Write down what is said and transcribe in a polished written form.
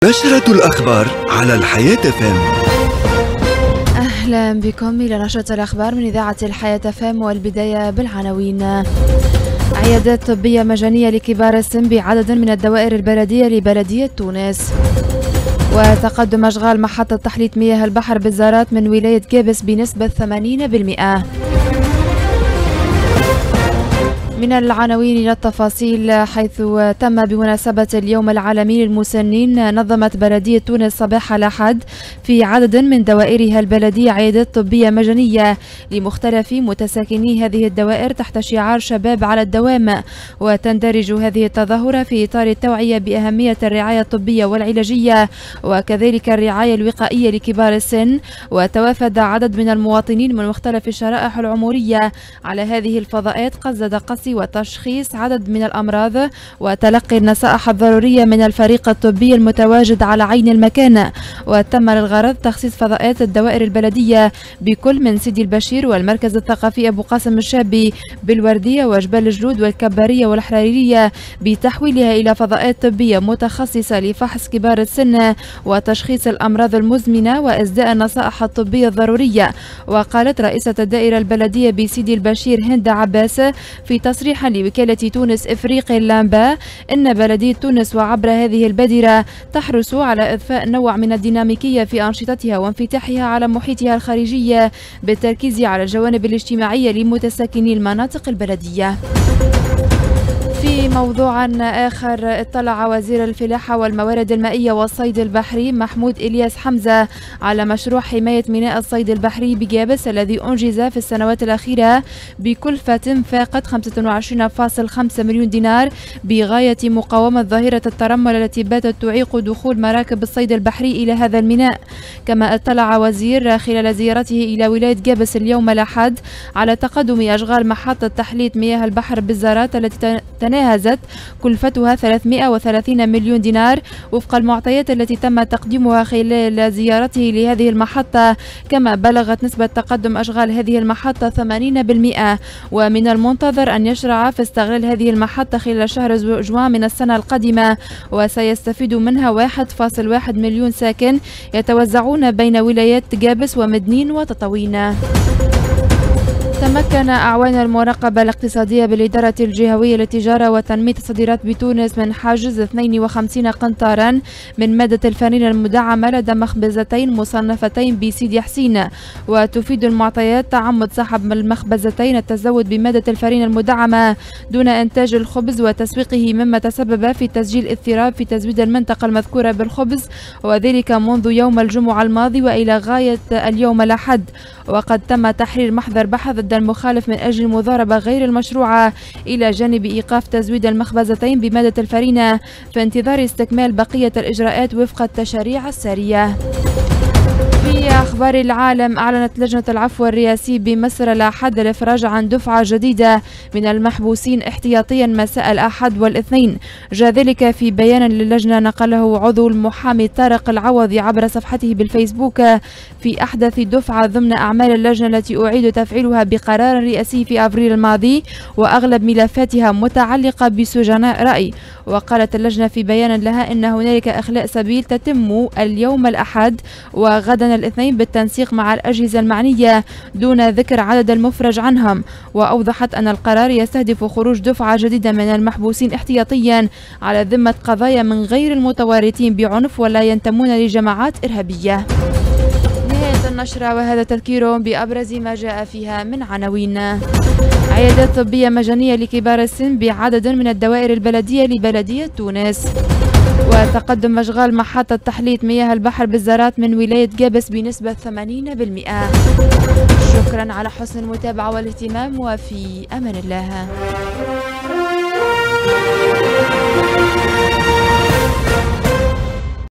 نشرة الأخبار على الحياة FM. أهلا بكم إلى نشرة الأخبار من إذاعة الحياة FM، والبداية بالعناوين. عيادات طبية مجانية لكبار السن بعدد من الدوائر البلدية لبلدية تونس. وتقدم أشغال محطة تحلية مياه البحر بالزارات من ولاية جابس بنسبة 80%. من العناوين إلى التفاصيل، حيث تم بمناسبة اليوم العالمي للمسنين نظمت بلدية تونس صباح الأحد في عدد من دوائرها البلدية عيادات طبية مجانية لمختلف متساكني هذه الدوائر تحت شعار شباب على الدوام. وتندرج هذه التظاهرة في إطار التوعية بأهمية الرعاية الطبية والعلاجية وكذلك الرعاية الوقائية لكبار السن. وتوافد عدد من المواطنين من مختلف الشرائح العمرية على هذه الفضاءات قصد قصي وتشخيص عدد من الأمراض وتلقي النصائح الضرورية من الفريق الطبي المتواجد على عين المكان. وتم للغرض تخصيص فضاءات الدوائر البلدية بكل من سيدي البشير والمركز الثقافي أبو قاسم الشابي بالوردية وجبال الجلود والكبارية والحرارية بتحويلها إلى فضاءات طبية متخصصة لفحص كبار السن وتشخيص الأمراض المزمنة وإسداء النصائح الطبية الضرورية. وقالت رئيسة الدائرة البلدية بسيدي البشير هند عباس في تصريح لوكالة تونس إفريقيا اللامبا إن بلدية تونس وعبر هذه البادرة تحرص على إضفاء نوع من الديناميكية في أنشطتها وانفتاحها على محيطها الخارجي بالتركيز على الجوانب الاجتماعية لمتساكني المناطق البلدية. في موضوع آخر، اطلع وزير الفلاحة والموارد المائية والصيد البحري محمود إلياس حمزة على مشروع حماية ميناء الصيد البحري بجابس الذي أنجز في السنوات الأخيرة بكلفة فاقت 25.5 مليون دينار بغاية مقاومة ظاهرة الترمل التي باتت تعيق دخول مراكب الصيد البحري إلى هذا الميناء. كما اطلع وزير خلال زيارته إلى ولاية جابس اليوم الأحد على تقدم أشغال محطة تحلية مياه البحر بالزارات التي تناهزت كلفتها 330 مليون دينار وفق المعطيات التي تم تقديمها خلال زيارته لهذه المحطة. كما بلغت نسبة تقدم أشغال هذه المحطة 80%، ومن المنتظر أن يشرع في استغلال هذه المحطة خلال شهر جوان من السنة القادمة، وسيستفيد منها 1.1 مليون ساكن يتوزعون بين ولايات جابس ومدنين وتطاوين. تمكن أعوان المراقبة الاقتصادية بالإدارة الجهوية للتجارة وتنمية الصادرات بتونس من حاجز 52 قنطارا من مادة الفرين المدعمة لدى مخبزتين مصنفتين بسيدي حسين. وتفيد المعطيات تعمد صاحب المخبزتين التزود بمادة الفرين المدعمة دون إنتاج الخبز وتسويقه، مما تسبب في تسجيل اضطراب في تزويد المنطقة المذكورة بالخبز، وذلك منذ يوم الجمعة الماضي وإلى غاية اليوم الأحد. وقد تم تحرير محضر بحث ضد المخالف من أجل المضاربة غير المشروعة إلى جانب إيقاف تزويد المخبزتين بمادة الفرينة في انتظار استكمال بقية الإجراءات وفق التشريع السارية. في أخبار العالم، أعلنت لجنة العفو الرئاسي بمصر الأحد الإفراج عن دفعة جديدة من المحبوسين احتياطيا مساء الأحد والاثنين. جاء ذلك في بيان للجنة نقله عضو المحامي طارق العوضي عبر صفحته بالفيسبوك في أحدث دفعة ضمن أعمال اللجنة التي أعيد تفعيلها بقرار رئاسي في أبريل الماضي، وأغلب ملفاتها متعلقة بسجناء رأي. وقالت اللجنة في بيان لها إن هنالك إخلاء سبيل تتم اليوم الأحد وغدا الاثنين بالتنسيق مع الأجهزة المعنية دون ذكر عدد المفرج عنهم. وأوضحت أن القرار يستهدف خروج دفعة جديدة من المحبوسين احتياطيا على ذمة قضايا من غير المتورطين بعنف ولا ينتمون لجماعات إرهابية. نهاية النشرة، وهذا تذكير بأبرز ما جاء فيها من عناوين. عيادات طبية مجانية لكبار السن بعدد من الدوائر البلدية لبلدية تونس. وتقدم أشغال محطة تحلية مياه البحر بالزارات من ولاية جابس بنسبة 80%. شكرا على حسن المتابعة والاهتمام، وفي أمان الله.